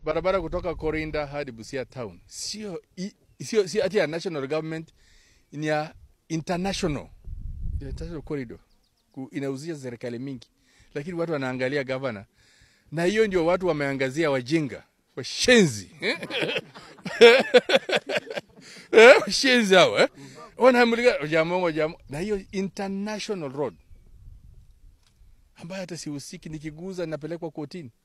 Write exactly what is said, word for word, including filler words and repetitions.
barabara kutoka Korinda hadi Busia town sio sio si ati ya national government, ni ya international international corridor, inauzia serikali mingi, lakini watu wanaangalia governor. Na hiyo ndio watu wameangazia wajinga, washenzi. Eh, washenzi hao eh. Wanaamulika jamongo jamo, na hiyo international road ambayo hata sihusiki, nikiguza napelekwa kotini.